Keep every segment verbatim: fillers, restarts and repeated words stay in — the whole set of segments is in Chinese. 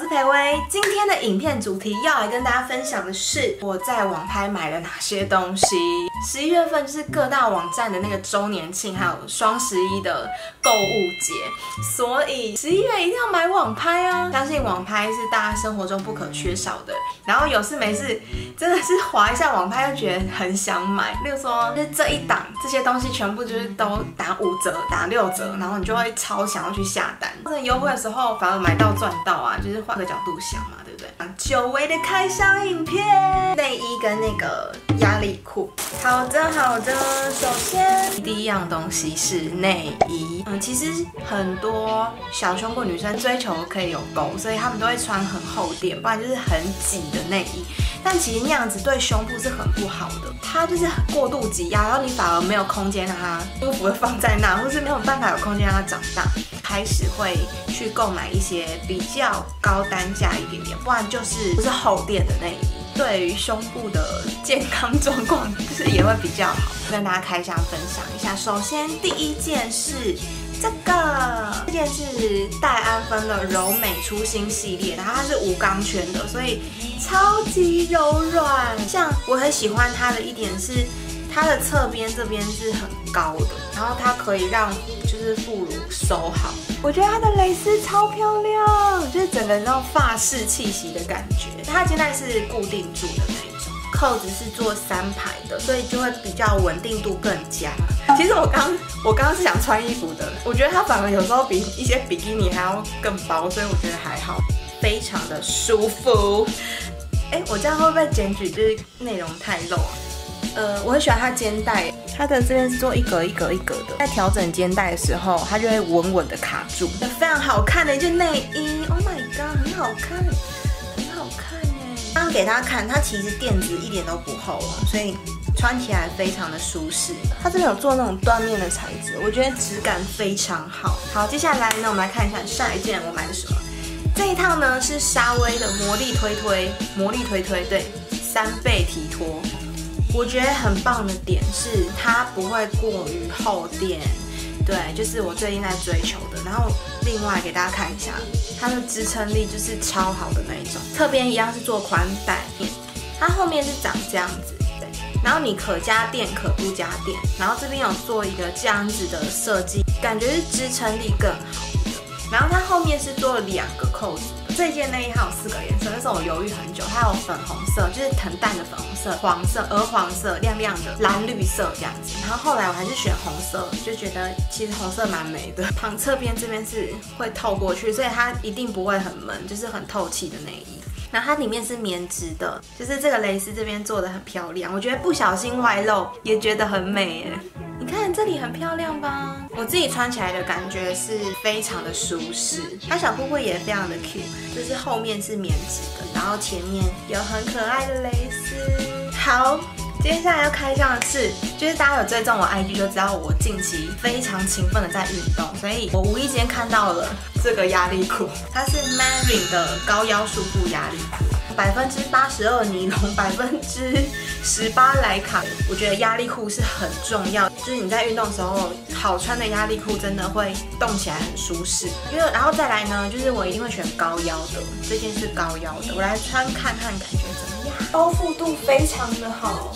培薇，今天的影片主题要来跟大家分享的是我在网拍买了哪些东西。十一月份就是各大网站的那个周年庆，还有双十一的购物节，所以十一月一定要买网拍啊！相信网拍是大家生活中不可缺少的。然后有事没事，真的是滑一下网拍就觉得很想买。例如说，就是这一档这些东西全部就是都打五折、打六折，然后你就会超想要去下单。真的优惠的时候反而买到赚到啊！就是换个角度想嘛，对不对？久违的开箱影片，内衣跟那个压力裤。好的，好的。首先第一样东西是内衣。嗯，其实很多小胸部女生追求可以有沟，所以她们都会穿很厚垫，不然就是很挤的内衣。但其实那样子对胸部是很不好的，它就是过度挤压，然后你反而没有空间让它舒服的放在那，或是没有办法有空间让它长大。开始会去购买一些比较高单价一点点，不然就是不是厚垫的内衣，对于胸部的健康状况就是也会比较好。跟大家开箱分享一下，首先第一件是这个，这件是戴安芬的柔美初心系列，然后它是无钢圈的，所以超级柔软。像我很喜欢它的一点是，它的侧边这边是很高的，然后它可以让就是副乳收好。我觉得它的蕾丝超漂亮，就是整个那种法式气息的感觉。它肩带是固定住的那一种，扣子是做三排的，所以就会比较稳定度更佳。其实我刚我刚刚是想穿衣服的，我觉得它反而有时候比一些比基尼还要更薄，所以我觉得还好，非常的舒服。哎，我这样会不会检举就是内容太露啊？呃，我很喜欢它肩带，它的这边是做一格一格一格的，在调整肩带的时候，它就会稳稳的卡住。非常好看的一件内衣 ，Oh my god， 很好看，很好看耶！刚刚给大家看，它其实垫子一点都不厚哦，所以穿起来非常的舒适。它这边有做那种缎面的材质，我觉得质感非常好。好，接下来呢，我们来看一下下一件我买的什么。这一套呢是莎薇的魔力推推，魔力推推，对，三倍提脱。我觉得很棒的点是它不会过于厚垫，对，就是我最近在追求的。然后另外给大家看一下，它的支撑力就是超好的那一种。侧边一样是做宽带面，它后面是长这样子，对。然后你可加垫可不加垫，然后这边有做一个这样子的设计，感觉是支撑力更好的。然后它后面是做了两个扣子。这件内衣它有四个颜色，那时候我犹豫很久，它有粉红色，就是藤淡的粉红色、黄色、鹅黄色、亮亮的蓝绿色这样子。然后后来我还是选红色，就觉得其实红色蛮美的。旁侧边这边是会透过去，所以它一定不会很闷，就是很透气的内衣。然后它里面是棉质的，就是这个蕾丝这边做的很漂亮，我觉得不小心外露也觉得很美耶。你看这里很漂亮吧？我自己穿起来的感觉是非常的舒适，它小裤裤也非常的 cute， 就是后面是棉质的，然后前面有很可爱的蕾丝。好，接下来要开箱的是，就是大家有追踪我 I G 就知道我近期非常勤奋的在运动，所以我无意间看到了这个压力裤，它是 Marine 的高腰束缚压力裤。百分之八十二尼龙，百分之十八莱卡。我觉得压力裤是很重要，就是你在运动的时候，好穿的压力裤真的会动起来很舒适。因为然后再来呢，就是我一定会选高腰的，这件是高腰的，我来穿看看感觉怎么样。包覆度非常的好，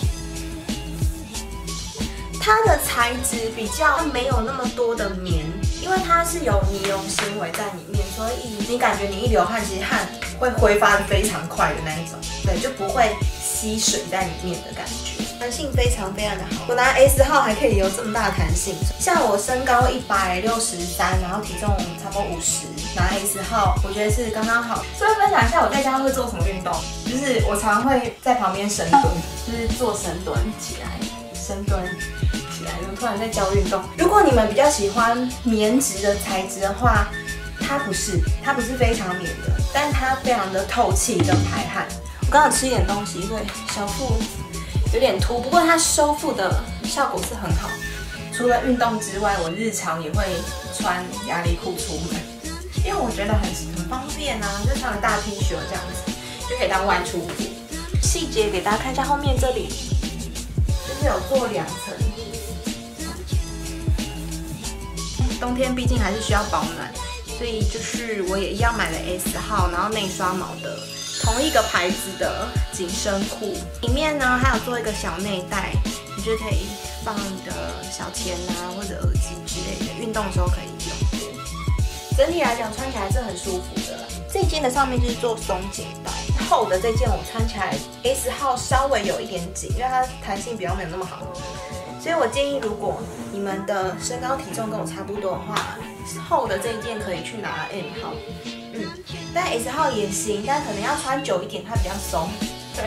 它的材质比较没有那么多的棉，因为它是有尼龙纤维在里面，所以你感觉你一流汗，其实汗会挥发的非常快的那一种，对，就不会吸水在里面的感觉，弹性非常非常的好。我拿 S 号还可以有这么大的弹性，像我身高一百六十三，然后体重差不多五十，拿 S 号我觉得是刚刚好。所以分享一下我在家会做什么运动，就是我常会在旁边深蹲，就是做深蹲起来，深蹲。我突然在教运动。如果你们比较喜欢棉质的材质的话，它不是，它不是非常棉的，但它非常的透气跟排汗。我刚好吃一点东西，所以小腹有点凸，不过它收腹的效果是很好。除了运动之外，我日常也会穿压力裤出门，因为我觉得很很方便啊，就穿个大 T 恤这样子就可以当外出服。细节给大家看一下，后面这里就是有做两层。冬天毕竟还是需要保暖， 所以就是我也一样买了 S 号，然后内刷毛的同一个牌子的紧身裤，里面呢还有做一个小内袋，你就可以放你的小钱啊或者耳机之类的，运动的时候可以用。整体来讲穿起来是很舒服的。这件的上面就是做松紧带，厚的这件我穿起来 S 号稍微有一点紧，因为它弹性比较没有那么好。所以我建议，如果你们的身高体重跟我差不多的话，厚的这一件可以去拿 M 号，嗯，但 S 号也行，但可能要穿久一点，它比较松。对，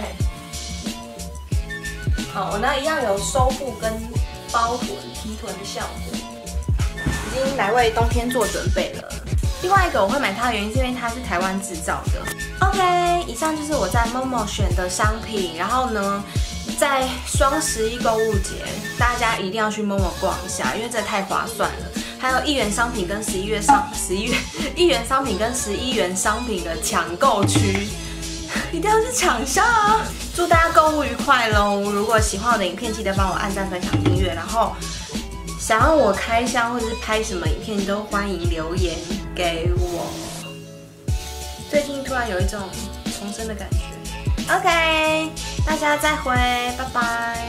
好，我呢一样有收腹跟包臀、提臀的效果，已经来为冬天做准备了。另外一个我会买它的原因是因为它是台湾制造的。OK， 以上就是我在 Momo 选的商品，然后呢。在双十一购物节，大家一定要去 Momo 逛一下，因为这太划算了。还有一元商品跟十一月商十一月一元商品跟十一元商品的抢购区，一定要去抢下啊！祝大家购物愉快喽！如果喜欢我的影片，记得帮我按赞、分享、订阅，然后想要我开箱或者是拍什么影片，都欢迎留言给我。最近突然有一种重生的感觉。OK， 大家再会，拜拜。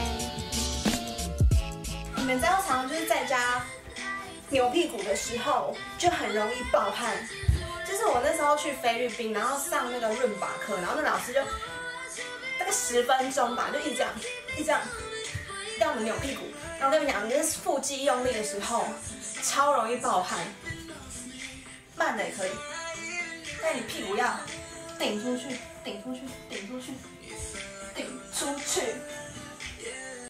你们知道，常常就是在家扭屁股的时候，就很容易爆汗。就是我那时候去菲律宾，然后上那个润拔课，然后那老师就大概十分钟吧，就一直这样，一直这样，让我们扭屁股。然后我跟你们讲，你就是腹肌用力的时候，超容易爆汗。慢的也可以，但你屁股要顶出去。顶出去，顶出去，顶出去。